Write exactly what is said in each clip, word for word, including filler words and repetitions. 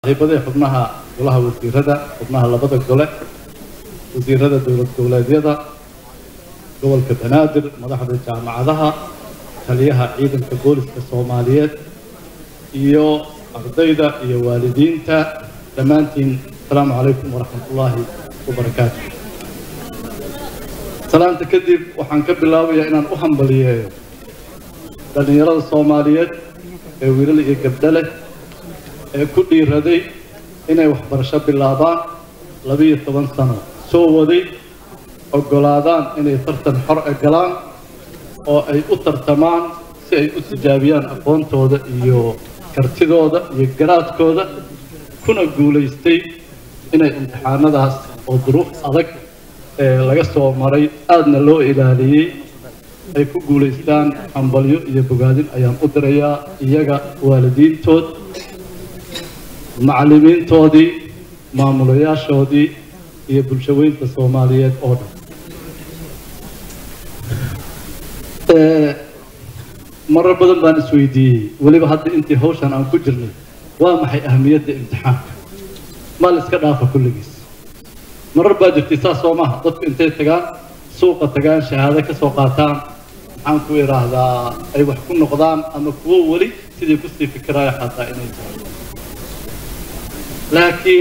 هيبدأ حبناها والله وزير هذا حبناها لبض الجولة وزير هذا دولة دولة هذا دول كبنادر مدحض الجامعة ذها خليها عيد الكبول في الصوماليات إيو أرضيدا إيو والدين تا دمانتين السلام عليكم ورحمة الله وبركاته. سلام تكذب وحنكب الله ويا إن أهم بليه لأن يرى الصوماليات ويرى يقبله كل يردي إنه يخبر شاب اللعبان لبيه طبعا سنة سو ودي أقولادان إنه يترتن حرق الجلان أو أي أطر تمان سي أي أتجابيان أقوان تودا إيو كرتيدودا يقرات كودا كنا قوليستي إنه امتحان داس أو ظروف أدك laga soo maray aadna loo ilaaliyay ay ku guuleystaan ambalyo iyo bogaadin ayaan u dirayaa iyaga waalidiintood macallimiintoodii maamulayaashoodii iyo bulshaweynta Soomaaliyeed oo dhan ee marar badan baan isweydiiyay waliba hadda intii hawshan aan ku jirnay waa maxay ahmiyadda imtixaanka ma la iska dhaafa kulligiis مرة بعد اختصاص وما ضد انتي تجان سوق تجان شهادة كسوق قاتان عن كوير هذا أي وحكون نقدام أما كوو ولي تدي كستي فكرة حتى إنه لكن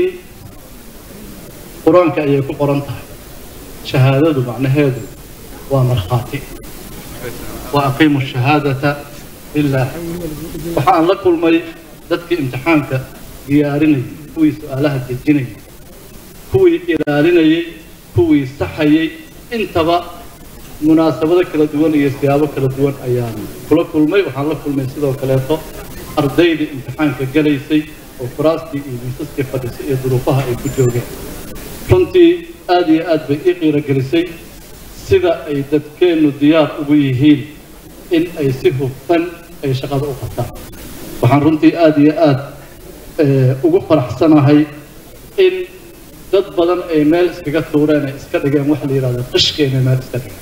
قرآن كأي يكون قرآن تاعي شهادة معنى هذا ومرخاتي وأقيموا الشهادة لله وحان لكل مري ذاتك امتحانك ديارني كوي سؤالها تجيني كوي إلاليني كوي صحيي انتبه مناسبة كلا دوان يستيابة كلا دوان أيام كل كل ما يوحنا كل ما يصير وكلاته أرضي الامتحان كجليسي وفراستي المسك فدسي ظروفها يكجوجه كنتي آدي آد بإيقي رجلسي سيدا أي تذكين الديار أبيهين إن أي سفه فن أي شغل أخطأ وحنرنتي آدي آد أوقف حسنا هاي إن dad badan ay meel iskaga tuureen iska dhigeen wax la yiraahdo qishkeena meel iska dhigeen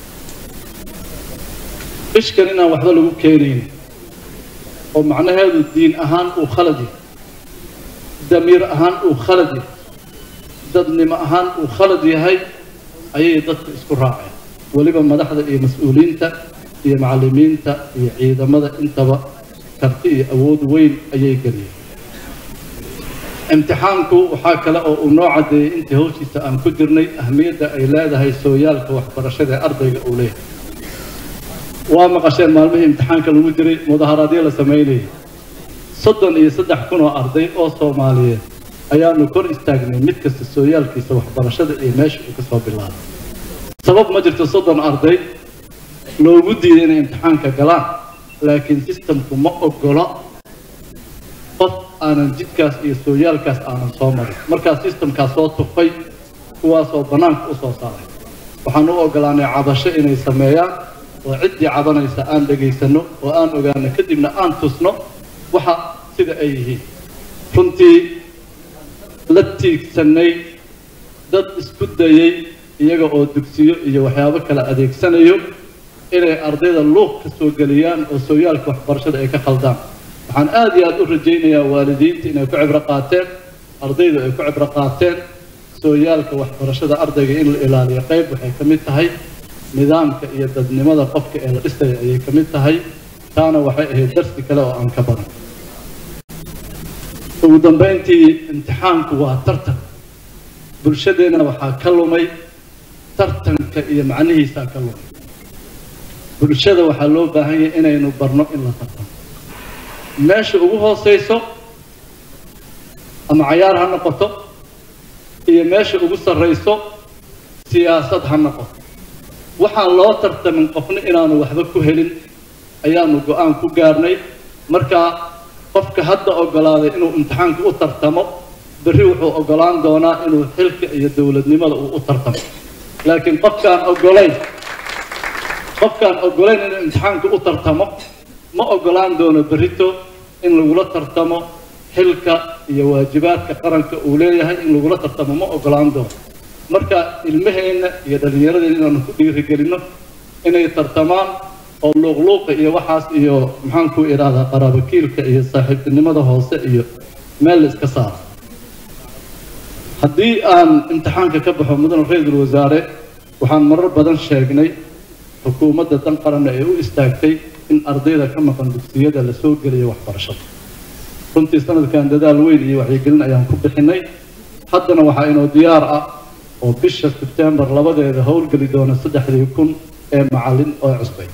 qishkan inaan waxba lagu keenayn oo macnaheedu diin ahaan uu khaladi damiir ahaan uu khaladi dadnimo ahaan uu khaladi yahay ayay dadku isku raaceen waliba madaxda iyo mas'uuliyiinta iyo macallimiinta iyo ciidamada intaba karti iyo awood weyn ayay galiyeen امتحانكو وحاكلا أو نوع دي انت هوشي سأم كجرني أهمية إيلادة هاي سويالك وحبرشة أرضي أوليه وما قشين مالبه امتحانك الوجري مظاهرات دي لسميلي صدن يصدح كونوا أرضي أو صومالية أيام نكون استاقني متكس السويالك يسوى حبرشة إيماش وكسوا بالله سبب ما جرت صدن أرضي لو ودي دينا امتحانك قلان لكن سيستمكم ما أقولا أنا جدكاس إسرائيلكاس أنا صامر مركز سيستم كاسوت تقي كواسو بنانك أصو صار وحنو أقلاني عبشة إنه يسميها وعدي عبنا يسأل دقي سنو وأن أقلاني كدمنا أن تصنو وحا سيدا أيه كنتي لتيك سني ضد اسكدايي iyaga oo dugsiyo iyo waxyaabo kala adeegsanayo inay ardayda luuq ka soo galiyaan oo sooyaalka waxbarashada ay ka khaldaan waxaan aad iyo aad u rajaynayaa waalidiinta inay ku cibro qaateen ardaydu ay ku cibro qaateen sooyaalka waxbarashada ardayga in la ilaaliyo qayb waxay ka mid tahay nidaamka iyo dadnimada qofka ee la dhisayo ayay ka mid tahay taana waxay ahayd darsi kale oo aan ka baran ugu dambeyntii imtixaanku waa tartan bulshadeena waxaa ka lumay tartanka iyo macnihiisa ka lumay bulshada waxaa loo baahan yahay inaynu barno in la tartamo meesha ugu hooseyso ama cayaar ha noqoto iyo meesha ugu sarreyso siyaasad ha noqoto waxaan loo tartamin qofna inaanu waxba ku helin ayaanu go'aan ku gaarnay marka qofka hadda ogolaaday inuu imtixaanka u tartamo berri wuxuu ogolaan doonaa inuu xilka iyo dawladnimada uu u tartamo laakiin qofkaan ogolayn qofkaan ogolayn inuu imtixaanka u tartamo ma ogolaan doono berrito in lagula tartamo xilka iyo waajibaadka qaranka uu leeyahay in lagula tartamo ma ogolaan doono marka ilmaheena iyo dhalinyaradeenna inaanu ku dhiirigelino inay tartamaan oo luuqluuqa iyo waxaas iyo maxaan ku idhaahdaa qaraabakiilka iyo saaxiibtinimada hoose iyo meel la iska saaro haddii aan imtixaanka ka baxo mudane ra-iisul wasaare waxaan marar badan sheegnay xukuumadda dan qaran ee u istaagtay in ardayda ka maqan dugsiyada la soo geliyo waxbarashada runtii sanadkan dadaal weyn iyo wacyigelin ayaan ku bixinay haddana waxaa inoo diyaar ah oo bisha Sebtembar labadeeda howlgeli doona saddexdii kun ee macallin oo cusbay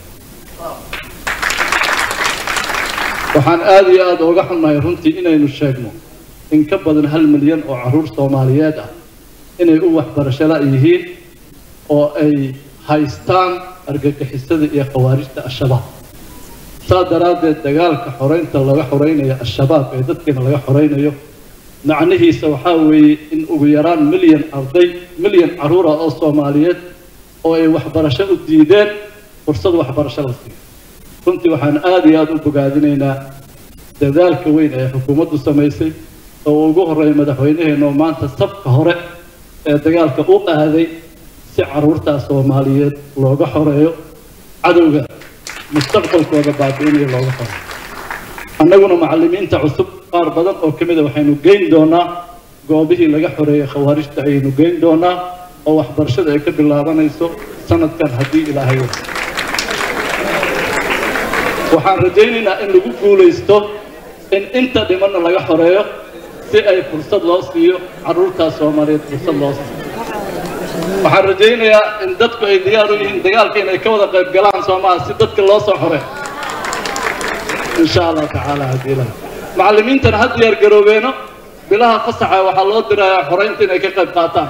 waxaan aad iyo aad uga xunnahay runtii inaynu sheegno in ka badan hal milyan oo caruur Soomaaliyeed ah inay u waxbarasho la yihiin oo ay haystaan argagixisada iyo khawaarijta al-shabaab saadaradeed dagaalka xoreynta laga xoreynayo al-shabaab ee dadkeena laga xoreynayo macnihiisa waxa weeye in ugu yaraan milyan arday milyan caruur oo Soomaaliyeed oo ay waxbarasho u diideen fursad waxbarasho la siiyo runtii waxaan aad iyo aad u bogaadinaynaa dadaalka weyn ee xukuumaddu sameysay oo ugu horeeyay madaxweynaheena maanta sabka hore ee dagaalka u aaday si caruurta Soomaaliyeed looga xoreeyo cadowga mustaqbalkooda baabi'inaya looga xoreeyo annaguna macallimiinta cusub qaar badan oo kamid ah waxaynu geyn doonaa goobihii laga xoreeyay khawaarijta ayaynu geyn doonaa oo waxbarashada ay ka bilaabanayso sanadkan haddii ilaahay waxaan rajaynaynaa in lagu guulaysto in inta dhimanna laga xoreeyo si ay fursad loo siiyo caruurta Soomaaliyeed fursad loo siiyo waxaan rajaynayaa in dadku ay diyaar u yihiin dagaalka inay ka wada qayb galaan Soomaaliya si dadka loo soo xoreeyo insha Allah tacaala hadii la macallimiintana had diyaar garoobeeno bilaha fasaxa waxa loo dirayaa xoreynta inay ka qayb qaataan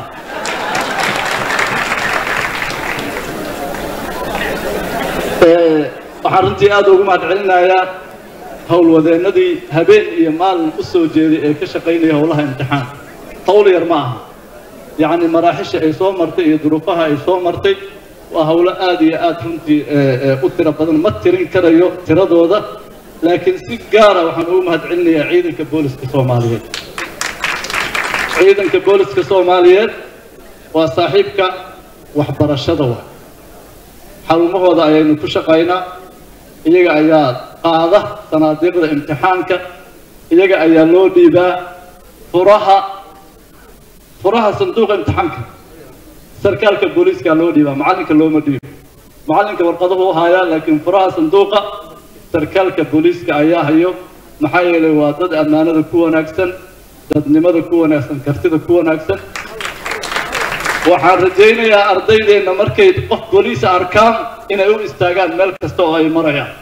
ee waxaan runtii aad ugu mahadcelinayaa howlwadeenadii habeen iyo maalin u soo jeeday ee ka shaqeynaya howlaha imtixaan hawl yar ma aha يعني مراحش أي صوم مرتي يدرقها أي صوم مرتي وهؤلاء آدي آد رنتي أترى بدن ما ترين كريو تردو ده لكن سجارة وحنقوم هتعني عيدا كبولس كصوماليات عيدا كبولس كصوماليات وصاحبك وحبر الشدوى حلمه هذا يعني كشقينا يجا أياد قاعدة صناديق الامتحانك يجا أياد لو ديبا فراها فراها صندوق امتحانك سركالك البوليس قالوا لي معلنك لو ما ديب معلنك ورقته هايا لكن فراها صندوقه سركالك البوليس كايا هيو محايل وادد امانه كو وناغسن dadnimada ku wanaagsan kartida ku wanaagsan waxaan rajaynayaa ardaydeena markay qof booliis arkaan inay u istaagaan meel kasta oo ay marayaan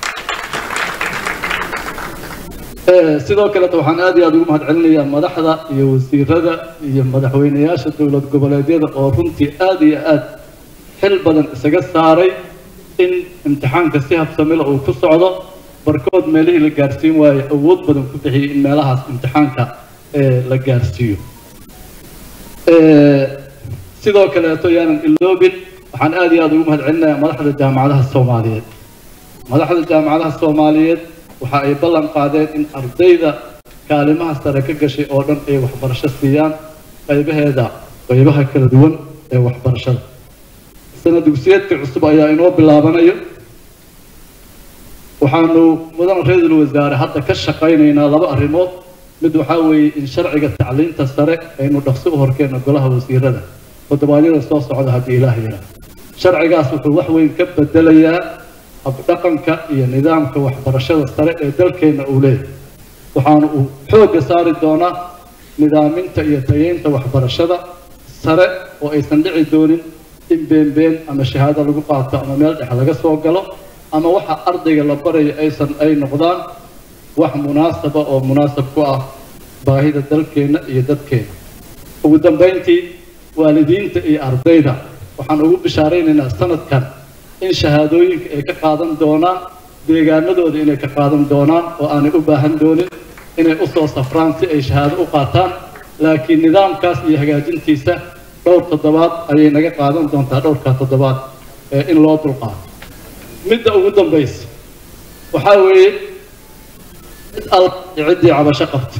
sidoo kale waxaan aad iyo aad ugu mahadcelinayaa madaxda iyo wasiirada iyo madaxweynayaasha dowlad goboleedyada oo runtii aad iyo aad xil badan isaga saaray in imtixaanka si habsami leh uu ku socdo barkood meelihii la gaarsiin waayo awood badan ku bixiyay in meelahaas imtixaanka la gaarsiiyo sidoo kale tooyaan iloobin waxaan aad iyo aad ugu mahadcelinayaa madaxda jaamacadaha Soomaaliyeed madaxda jaamacadaha Soomaaliyeed waxa ay ballan qaadeen in ardayda kaalimaha sare ka gashay oo dhan ay waxbarasho siiyaan qaybaheeda qaybaha kala duwan ee waxbarashada sanad dugsiyeedka cusub ayaa inoo bilaabanayo waxaanu mudan ra'iisul wasaare hadda ka shaqaynaynaa laba arrimood mid waxa weeye in sharciga tacliinta sare aynu dhaqso u horkeeno golaha wasiirada todobaadyada soo socda haddii ilaahay yaraado sharcigaas wuxuu wax weyn ka bedelayaa habdhaqanka iyo nidaamka waxbarashada sare ee dalkeena uu leeyahay waxaanu uu xoogga saari doonaa nidaaminta iyo tayeynta waxbarashada sare oo aysan dhici doonin in beenbeen ama shahaado lagu qaato ama meel dhex laga soo galo ama waxa ardayga la barayo aysan ay noqdaan wax munaasaba oo munaasab ku ah baahida dalkeena iyo dadkeena ugu dambeyntii waalidiinta iyo ardayda waxaan ugu bishaaraynaynaa sanadkan in shahaadooyinka ay ka qaadan doonaan deegaanadooda inay ka qaadan doonaan oo aanay u baahan doonin inay u soo safraan si ay shahaado u qaataan laakiin nidaamkaas iyo hagaajintiisa dhowr toddobaad ayay naga qaadan doontaa dhowrka toddobaad ee in loo dulqaato midda ugu dambaysa waxaa weeye cid al ciddii cabasho qabto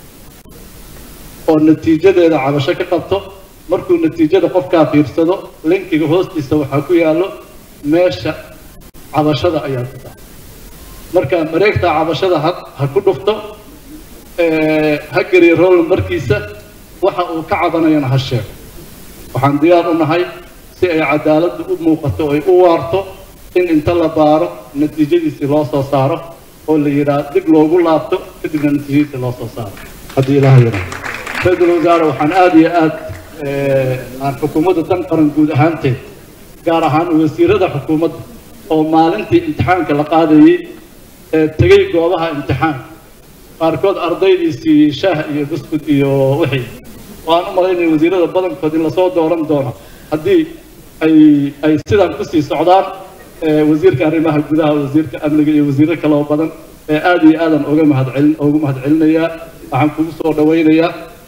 oo natiijadeeda cabasho ka qabto markuu natiijada qofkaa fiirsado linkiga hoostiisa waxaa ku yaallo meesha cabashada ayaa ku tahay marka mareegta cabashada ha ku dhufto ha geliyo roll markiisa waxa uu ka cabanayana ha sheego waxaan diyaar u nahay si ay cadaaladdu u muuqato ay u waarto in inta la baaro natiijadiisii loo soo saaro oo la yidhaahdo dib loogu laabto kadibna natiijadiisii loo soo saaro haddii ilaaha yidhaahdo ra-iisul wasaare waxaan aada iyo aad aan xukuumadda dan qaran guud ahaanteed gaar ahaan wasiirada xukuumadda oo maalintii imtixaanka la qaadayay ee tegay goobaha imtixaanka qaarkood ardaydiisii shaah iyo buskud iyo wixii waan u malaynaya wasiirada badankood in lasoo dooran doono haddii ay ay sidan kusii socdaan wasiirka arrimaha gudaha wasiirka amniga iyo wasiiro kale oo badan ee aada iyo aadan uga mahadcelin ugu mahadcelinayaa waxaan kugu soo dhawaynayaa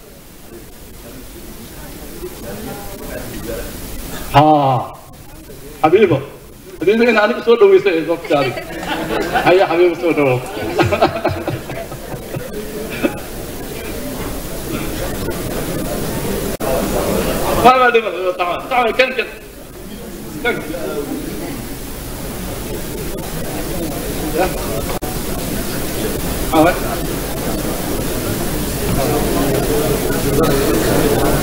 ها حبيبه حبيبه انا انا سو دويسه وقت هذه هيا حبيبه سو دو ما ما طبعا طبعا كان كان كان